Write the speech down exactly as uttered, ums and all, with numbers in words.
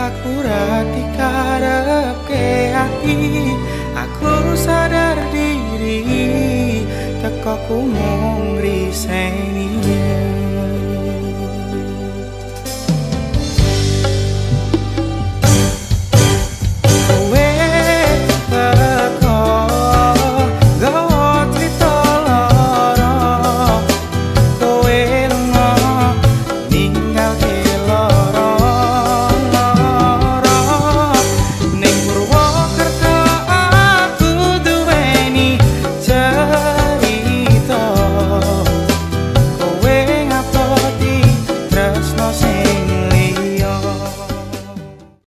aku rati karep ke hati. Aku sadar diri teko ku mung riseni.